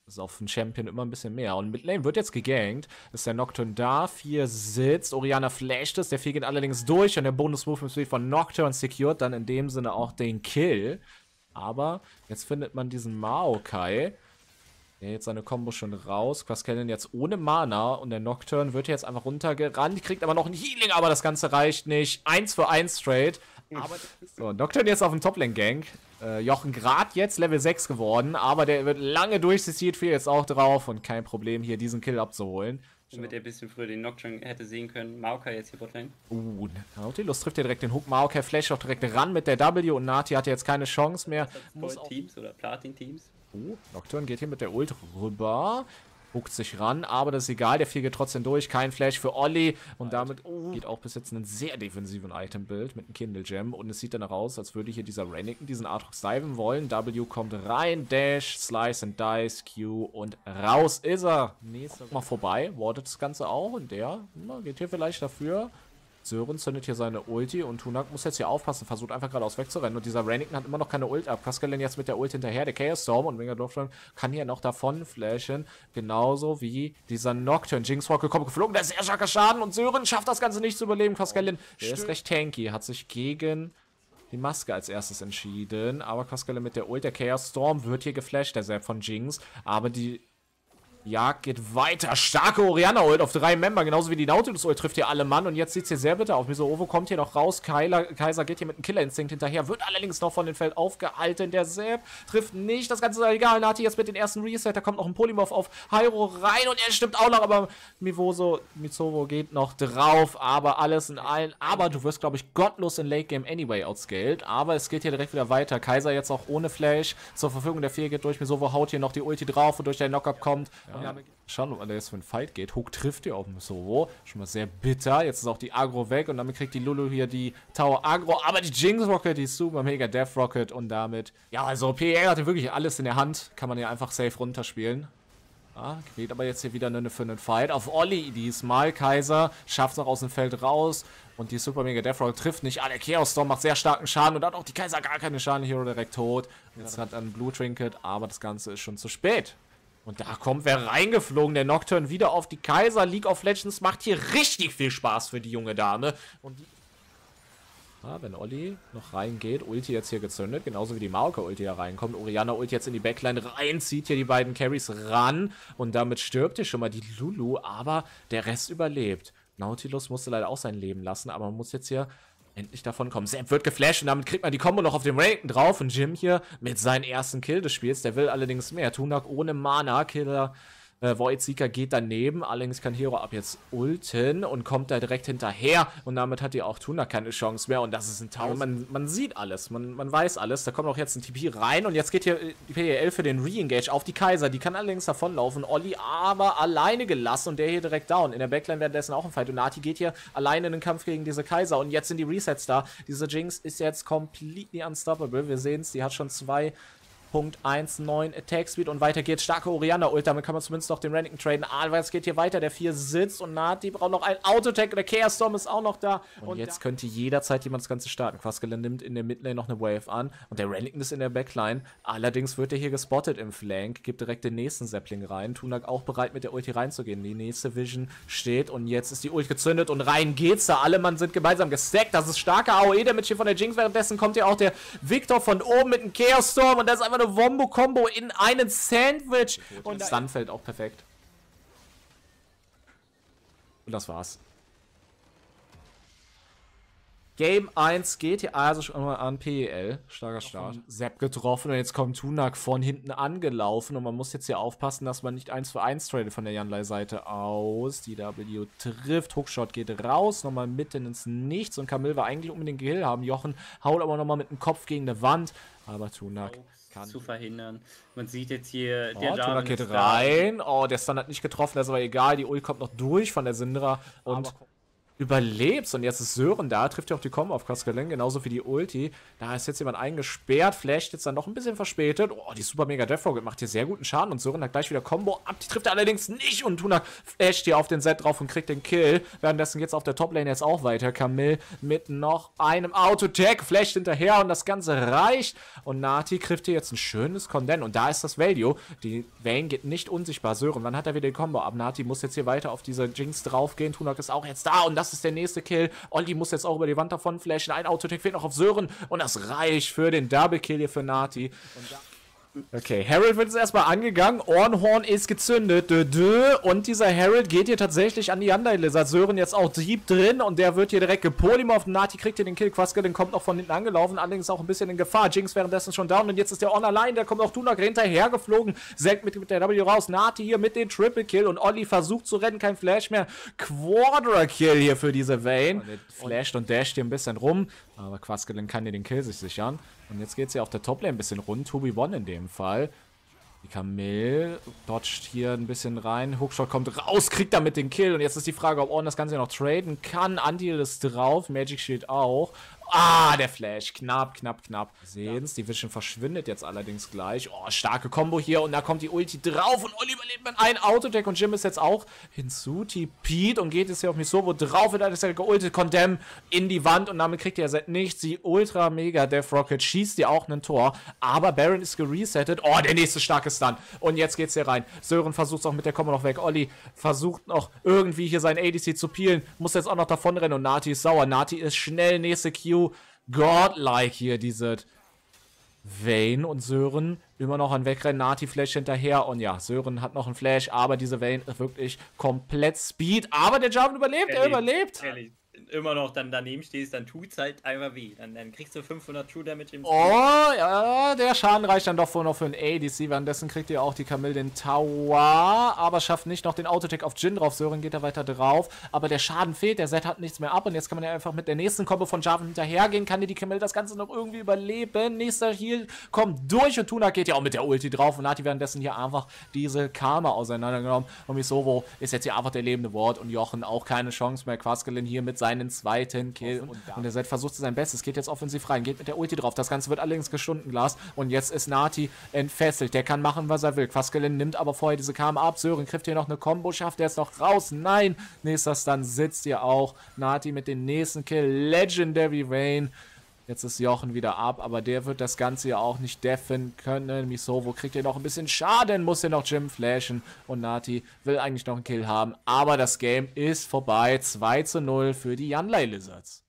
ist auf den Champion immer ein bisschen mehr. Und Midlane wird jetzt gegankt. Ist der Nocturne da. 4 sitzt. Orianna flasht es. Der 4 geht allerdings durch. Und der Bonus-Move von Nocturne secured dann in dem Sinne auch den Kill. Aber jetzt findet man diesen Maokai. Der jetzt seine Combo schon raus. Quascallion jetzt ohne Mana. Und der Nocturne wird jetzt einfach runtergerannt. Die kriegt aber noch ein Healing. Aber das Ganze reicht nicht. 1 für 1 straight. Aber so, Nocturne jetzt auf dem Top-Lane-Gank. Jochen gerade jetzt Level 6 geworden, aber der wird lange durch, sie sieht viel jetzt auch drauf und kein Problem hier diesen Kill abzuholen. Damit er ein bisschen früher den Nocturne hätte sehen können. Maokai jetzt hier Botlane. Nautilus trifft hier direkt den Hook. Maokai flasht auch direkt ran mit der W und Nati hat jetzt keine Chance mehr. Teams oder Platin-Teams. Nocturne geht hier mit der Ult rüber. Huckt sich ran, aber das ist egal, der 4 geht trotzdem durch, kein Flash für Olli und damit geht auch bis jetzt einen sehr defensiven Item-Build mit einem Kindle Gem und es sieht danach aus, als würde hier dieser Renekton diesen Aatrox diven wollen. W kommt rein, Dash, Slice and Dice, Q und raus ist er. Nächster mal vorbei, wartet das Ganze auch und der geht hier vielleicht dafür. Sören zündet hier seine Ulti und Tunak muss jetzt hier aufpassen, versucht einfach geradeaus wegzurennen und dieser Renekton hat immer noch keine Ult ab. Quascallion jetzt mit der Ult hinterher, der Chaos Storm und Megadorfstone kann hier noch davon flashen, genauso wie dieser Nocturne. Jinx Rock kommt geflogen, der ist sehr starker Schaden und Sören schafft das Ganze nicht zu überleben. Quascallion, der ist recht tanky, hat sich gegen die Maske als erstes entschieden, aber Quascallion mit der Ult, der Chaos Storm wird hier geflasht, der selbst von Jinx, aber die Jagd geht weiter. Starke Orianna-Ult auf 3 Member. Genauso wie die Nautilus-Ult trifft hier alle Mann. Und jetzt sieht es hier sehr bitter aus. Miso Ovo kommt hier noch raus. Kaiser geht hier mit einem Killer-Instinkt hinterher. Wird allerdings noch von dem Feld aufgehalten. Der Sepp trifft nicht. Das Ganze ist egal. Nati jetzt mit dem ersten Reset. Da kommt noch ein Polymorph auf Hyro rein. Und er stimmt auch noch. Aber Mizovo geht noch drauf. Aber alles in allen. Aber du wirst, glaube ich, gottlos in Late Game anyway outscaled. Aber es geht hier direkt wieder weiter. Kaiser jetzt auch ohne Flash zur Verfügung. Der 4 geht durch. Mizovo haut hier noch die Ulti drauf. Wodurch der Knockup kommt. Ja. Schauen, ob man da jetzt für einen Fight geht. Hook trifft hier auf dem Solo. Schon mal sehr bitter. Jetzt ist auch die Agro weg und damit kriegt die Lulu hier die Tower Agro. Aber die Jinx Rocket, die ist super mega Death Rocket und damit. Ja, also PL hatte wirklich alles in der Hand. Kann man ja einfach safe runterspielen. Ja, geht aber jetzt hier wieder für einen Fight. Auf Olli diesmal. Kaiser schafft es noch aus dem Feld raus. Und die Super Mega Death Rocket trifft nicht. Der Chaos Storm macht sehr starken Schaden. Und hat auch die Kaiser gar keine Schaden. Hero direkt tot. Jetzt hat er ein Blue Trinket. Aber das Ganze ist schon zu spät. Und da kommt wer reingeflogen, der Nocturne wieder auf die Kaiser. League of Legends macht hier richtig viel Spaß für die junge Dame. Und wenn Olli noch reingeht, Ulti jetzt hier gezündet, genauso wie die Maokai-Ulti hier reinkommt. Orianna Ulti jetzt in die Backline rein, zieht hier die beiden Carries ran. Und damit stirbt hier schon mal die Lulu, aber der Rest überlebt. Nautilus musste leider auch sein Leben lassen, aber man muss jetzt hier endlich davon kommen. Sepp wird geflasht und damit kriegt man die Combo noch auf dem Renekton drauf. Und Jim hier mit seinem ersten Kill des Spiels. Der will allerdings mehr. Tunak ohne Mana. Killer Voidseeker geht daneben. Allerdings kann Hero ab jetzt ulten und kommt da direkt hinterher. Und damit hat die auch Tunak keine Chance mehr. Und das ist ein Town. Man sieht alles. Man weiß alles. Da kommt auch jetzt ein TP rein. Und jetzt geht hier die PL für den Re-Engage auf die Kaiser. Die kann allerdings davonlaufen. Olli aber alleine gelassen. Und der hier direkt down. In der Backline währenddessen auch ein Fight. Und Nati geht hier alleine in den Kampf gegen diese Kaiser. Und jetzt sind die Resets da. Diese Jinx ist jetzt completely unstoppable. Wir sehen es. Die hat schon 2.19 Attack Speed und weiter geht's. Starke Orianna-Ult, damit kann man zumindest noch den Renekton traden. Aber es geht hier weiter. Der 4 sitzt und Nati braucht noch einen Auto-Attack. Der Chaos Storm ist auch noch da. Und jetzt könnte jederzeit jemand das Ganze starten. Quascallion nimmt in der Midlane noch eine Wave an. Und der Renekton ist in der Backline. Allerdings wird er hier gespottet im Flank. Gibt direkt den nächsten Sapling rein. Tunak auch bereit mit der Ulti reinzugehen. Die nächste Vision steht und jetzt ist die Ulti gezündet und rein geht's da. Alle Mann sind gemeinsam gestackt. Das ist starker AOE-Damage hier von der Jinx. Währenddessen kommt ja auch der Victor von oben mit dem Chaos Storm und das ist einfach eine Wombo-Combo in einen Sandwich. Und Stun fällt auch perfekt. Und das war's. Game 1 geht hier also schon mal an PEL. Starker Start. Sepp getroffen und jetzt kommt Tunak von hinten angelaufen. Und man muss jetzt hier aufpassen, dass man nicht 1 für 1 tradet von der Janlei-Seite aus. Die W trifft. Hookshot geht raus. Nochmal mitten ins Nichts. Und Camille war eigentlich unbedingt Kill haben. Jochen haut aber nochmal mit dem Kopf gegen eine Wand. Aber Tunak kann zu verhindern. Man sieht jetzt hier, der Tunak geht rein. Der Stun hat nicht getroffen. Das ist aber egal. Die Ult kommt noch durch von der Syndra. Und überlebst. Und jetzt ist Sören da, trifft ja auch die Combo auf Quasquelin, genauso wie die Ulti. Da ist jetzt jemand eingesperrt, flasht jetzt dann noch ein bisschen verspätet. Oh, die Super Mega Death Rocket macht hier sehr guten Schaden und Sören hat gleich wieder Combo ab. Die trifft er allerdings nicht und Tunak flasht hier auf den Set drauf und kriegt den Kill. Währenddessen geht's auf der Toplane jetzt auch weiter. Camille mit noch einem Auto-Tag, flasht hinterher und das Ganze reicht. Und Nati trifft hier jetzt ein schönes Condemn und da ist das Value. Die Vayne geht nicht unsichtbar. Sören, wann hat er wieder die Combo ab? Nati muss jetzt hier weiter auf diese Jinx draufgehen. Tunak ist auch jetzt da und das ist der nächste Kill. Olli muss jetzt auch über die Wand davon flashen. Ein Autotech fehlt noch auf Sören und das reicht für den Double Kill hier für Nati. Okay, Harold wird jetzt erstmal angegangen. Ornhorn ist gezündet. Und dieser Harold geht hier tatsächlich an die Underlizard. Sören jetzt auch deep drin und der wird hier direkt gepolymorpht. Nati kriegt hier den Kill. Quasquelin kommt noch von hinten angelaufen, allerdings auch ein bisschen in Gefahr. Jinx währenddessen schon down und jetzt ist der On allein. Der kommt auch Tunak hinterher geflogen. Senkt mit der W raus. Nati hier mit dem Triple Kill und Olli versucht zu rennen. Kein Flash mehr. Quadra Kill hier für diese Vayne. Flasht und dasht hier ein bisschen rum. Aber Quasquelin kann hier den Kill sich sichern. Und jetzt geht es hier auf der Toplane ein bisschen rund. 2v1 in dem Fall. Die Camille dodgt hier ein bisschen rein. Hookshot kommt raus, kriegt damit den Kill. Und jetzt ist die Frage, ob Ornn das Ganze noch traden kann. Anti ist drauf, Magic Shield auch. Ah, der Flash. Knapp, knapp, knapp. Sehen's. Die Vision verschwindet jetzt allerdings gleich. Oh, starke Combo hier. Und da kommt die Ulti drauf. Und Olli überlebt mit einem Autodeck. Und Jim ist jetzt auch hinzu. TP'd und geht jetzt hier auf Misovo drauf. Und dann ist er geultet. Condemn in die Wand. Und damit kriegt er seit nichts. Die Ultra Mega Death Rocket schießt ja auch ein Tor. Aber Baron ist geresettet. Oh, der nächste starke Stun. Und jetzt geht's hier rein. Sören versucht es auch mit der Combo noch weg. Olli versucht noch irgendwie hier sein ADC zu peelen. Muss jetzt auch noch davon rennen. Und Nati ist sauer. Nati ist schnell. Nächste Q. Godlike hier, diese Vayne und Sören immer noch an Wegrennen, Nati Flash hinterher und ja, Sören hat noch einen Flash, aber diese Vayne ist wirklich komplett Speed, aber der Jarvan überlebt, er überlebt. Ehrlich, immer noch dann daneben stehst, dann tut's halt einfach weh. Dann kriegst du 500 True Damage im Oh, ja, der Schaden reicht dann doch wohl noch für einen ADC. Währenddessen kriegt ihr auch die Camille den Tower, aber schafft nicht noch den Autotech auf Jhin drauf. Sören geht da weiter drauf, aber der Schaden fehlt, der Set hat nichts mehr ab und jetzt kann man ja einfach mit der nächsten Combo von Jarvan hinterhergehen. Kann die Camille das Ganze noch irgendwie überleben? Nächster Heal kommt durch und Tunak geht ja auch mit der Ulti drauf und hat die währenddessen hier einfach diese Karma auseinandergenommen. Und Misovo ist jetzt hier einfach der lebende Ward und Jochen auch keine Chance mehr. Quasquelin hier mit seinen zweiten Kill und der Set versucht sein Bestes, geht jetzt offensiv rein, geht mit der Ulti drauf, das Ganze wird allerdings Gestundenglas und jetzt ist Nati entfesselt, der kann machen, was er will. Quasquelin nimmt aber vorher diese Karma ab, Sören trifft hier noch eine Combo, schafft er es noch raus, nein, nächster Stun sitzt hier auch, Nati mit dem nächsten Kill, Legendary Vayne. Jetzt ist Jochen wieder ab, aber der wird das Ganze ja auch nicht deffen können. Misovo kriegt hier noch ein bisschen Schaden, muss hier noch Jim flashen. Und Nati will eigentlich noch einen Kill haben. Aber das Game ist vorbei. 2:0 für die Yanlei Lizards.